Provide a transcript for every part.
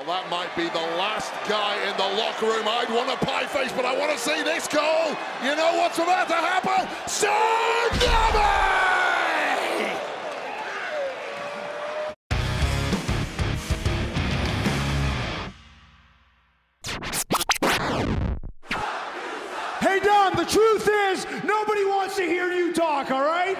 Well, that might be the last guy in the locker room I'd want to pie face, but I want to see this goal. You know what's about to happen? Tsunami! Hey, Dom, the truth is, nobody wants to hear you talk, all right?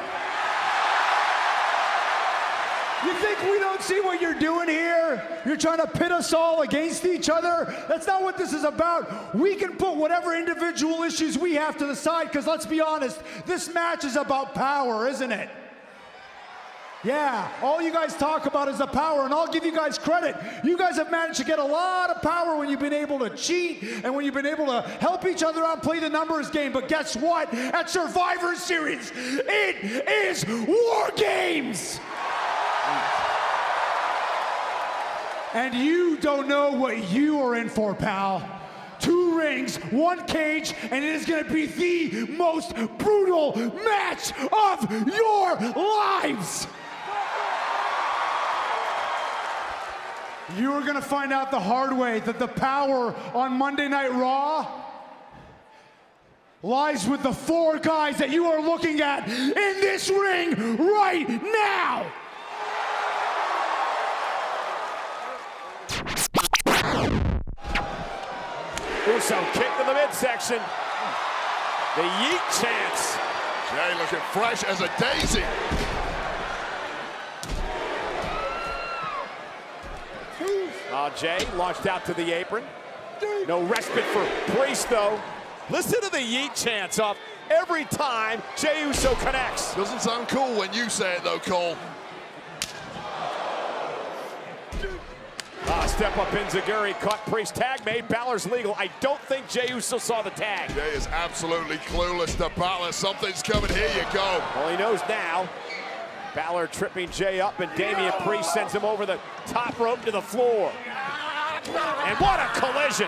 You think we don't see what you're doing here? You're trying to pit us all against each other? That's not what this is about. We can put whatever individual issues we have to the side, because let's be honest, this match is about power, isn't it? Yeah, all you guys talk about is the power, and I'll give you guys credit. You guys have managed to get a lot of power when you've been able to cheat and when you've been able to help each other out, play the numbers game. But guess what? At Survivor Series, it is War Games! And you don't know what you are in for, pal. 2 rings, 1 cage, and it is going to be the most brutal match of your lives! You are going to find out the hard way that the power on Monday Night Raw lies with the 4 guys that you are looking at in this ring right now! Uso kick to the midsection. The yeet chance. Jay looking fresh as a daisy. Jay launched out to the apron. No respite for Priest, though. Listen to the yeet chants off every time Jey Uso connects. Doesn't sound cool when you say it, though, Cole. Step up Enziguri, caught Priest, tag made, Balor's legal. I don't think Jey Uso saw the tag. Jay is absolutely clueless to Balor. Something's coming, here you go. Well, he knows now. Balor tripping Jay up, and Damian Priest sends him over the top rope to the floor. And what a collision!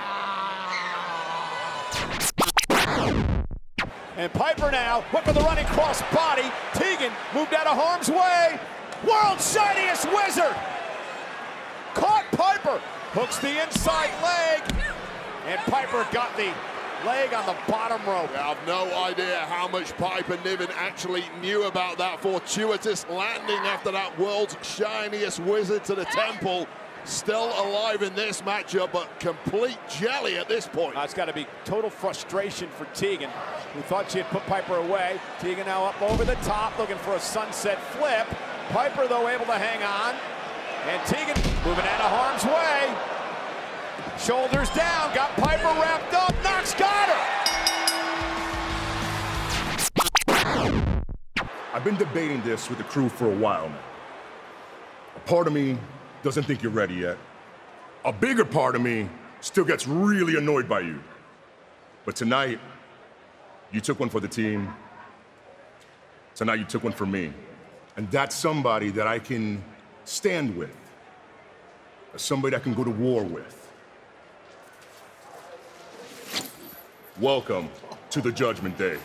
And Piper now, went for the running cross body. Tegan moved out of harm's way. World's shiniest wizard! Caught Piper, hooks the inside leg, and Piper got the leg on the bottom rope. I have no idea how much Piper Niven actually knew about that fortuitous landing after that world's shiniest wizard to the temple. Still alive in this matchup, but complete jelly at this point. It's got to be total frustration for Tegan, who thought she had put Piper away. Tegan now up over the top, looking for a sunset flip. Piper, though, able to hang on. And Tegan moving out of harm's way. Shoulders down, got Piper wrapped up. Knox got her. I've been debating this with the crew for a while now. A part of me doesn't think you're ready yet. A bigger part of me still gets really annoyed by you. But tonight, you took one for the team. Tonight, you took one for me. And that's somebody that I can stand with. Somebody I can go to war with. Welcome to the Judgment Day.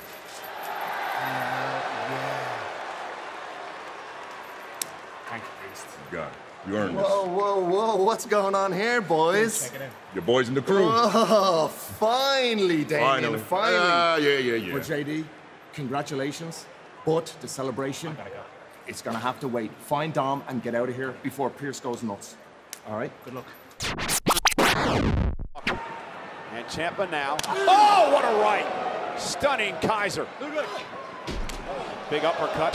Thank you, Priest. You got it. You earned this. Whoa, whoa, whoa. What's going on here, boys? Check it in. Your boys in the crew. Oh, finally, Damien, finally. Yeah. Well, JD, congratulations. But the celebration, it's going to have to wait. Find Dom and get out of here before Pierce goes nuts. All right? Good luck. And Ciampa now. Oh, what a right! Stunning Kaiser. Big uppercut.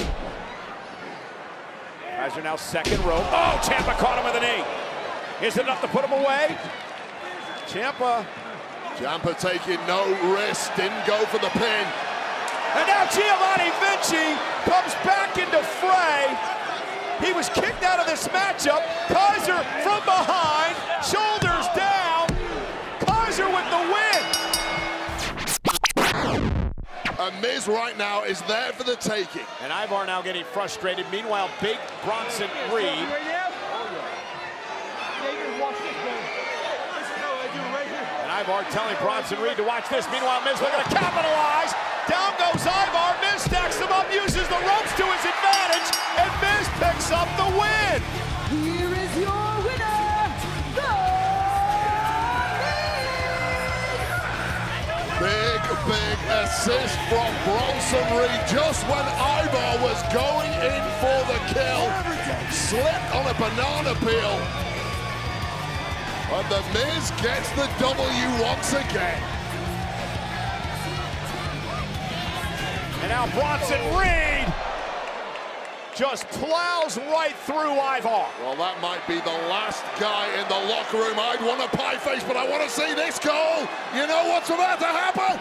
Kaiser now second rope. Oh, Ciampa caught him with a knee. Is it enough to put him away? Ciampa taking no risk, didn't go for the pin. And now Giovanni Vinci comes back into fray. He was kicked out of this matchup. Kaiser from behind, shoulders down. Kaiser with the win. And Miz right now is there for the taking. And Ivar now getting frustrated. Meanwhile, big Bronson Reed. And Ivar telling Bronson Reed to watch this. Meanwhile, Miz looking to capitalize. Down goes Ivar. Miz stacks him up, uses the ropes to his advantage, and Miz picks up the win. Here is your winner, the assist from Bronson Reed just when Ivar was going in for the kill. Slipped on a banana peel. And The Miz gets the W once again. And now Bronson Reed just plows right through Ivar. Well, that might be the last guy in the locker room I'd want to pie face, but I want to see this goal. You know what's about to happen?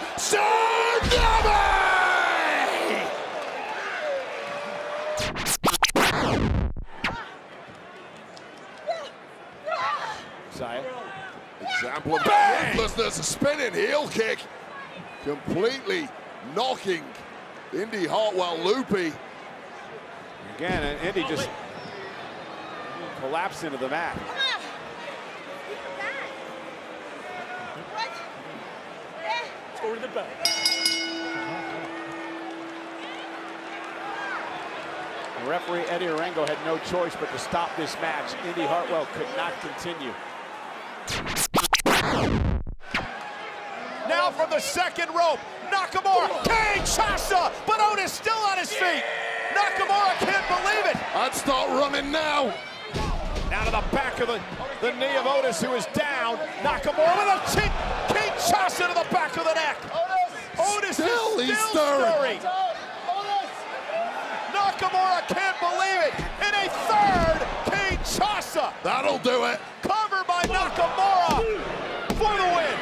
Tsunami! Example of ruthlessness, a spinning heel kick. Completely knocking Indy Hartwell loopy. Again, and Indy just collapsed into the mat. Let's go to the bell. The referee Eddie Orengo had no choice but to stop this match. Indy Hartwell could not continue. Now from the second rope, Nakamura, Kinshasa, but Otis still on his feet. Nakamura can't believe it. I'd start running now. Now to the back of the knee of Otis, who is down. Nakamura with a Kinshasa to the back of the neck. Otis is still stirring. Nakamura can't believe it. In a third Kinshasa. That'll do it. Covered by Nakamura for the win.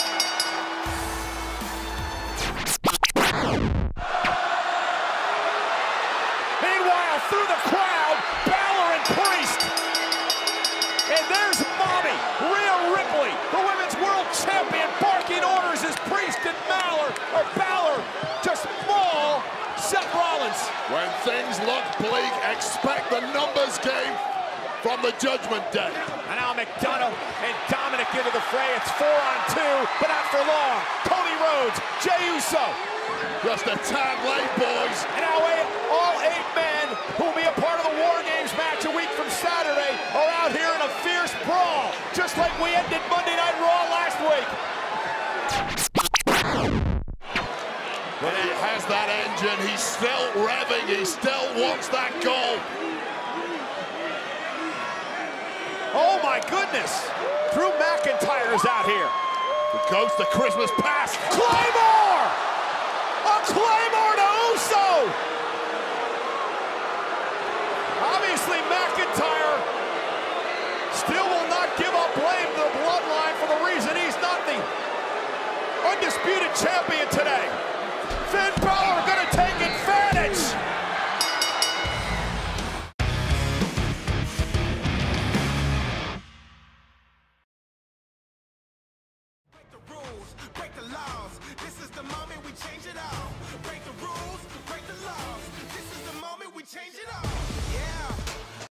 Meanwhile, through the crowd, Balor and Priest. And there's Mommy, Rhea Ripley, the Women's World Champion, barking orders as Priest and Balor just maul Seth Rollins. When things look bleak, expect the numbers game from the Judgment Day. And now McDonough and Dominic into the fray. It's 4-on-2, but not for long. Cody Rhodes, Jey Uso. Just a tad late, boys. And now all 8 men who will be a part of the War Games match a week from Saturday are out here in a fierce brawl, just like we ended Monday Night Raw last week. But he has that engine. He's still revving. He still wants that goal. Oh my goodness! Drew McIntyre's out here. The ghost of Christmas past. Claymore! A Claymore to Uso! Obviously McIntyre still will not give up blame to the bloodline for the reason he's not the undisputed champion today. Finn Balor gonna take advantage! Break the laws. This is the moment we change it all. Break the rules, break the laws. This is the moment we change it all.